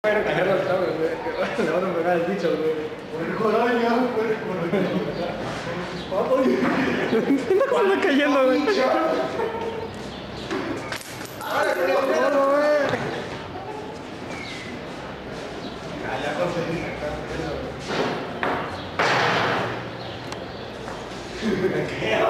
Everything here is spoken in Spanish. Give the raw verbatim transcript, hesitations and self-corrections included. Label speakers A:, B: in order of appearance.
A: Bueno, caerlo al chavo, güey. Le van a pegar el bicho, güey.
B: Por el colaño, por el colaño.
A: Se está cayendo, güey.
B: ¡Ahora que lo veo! Ya conseguí sacar eso.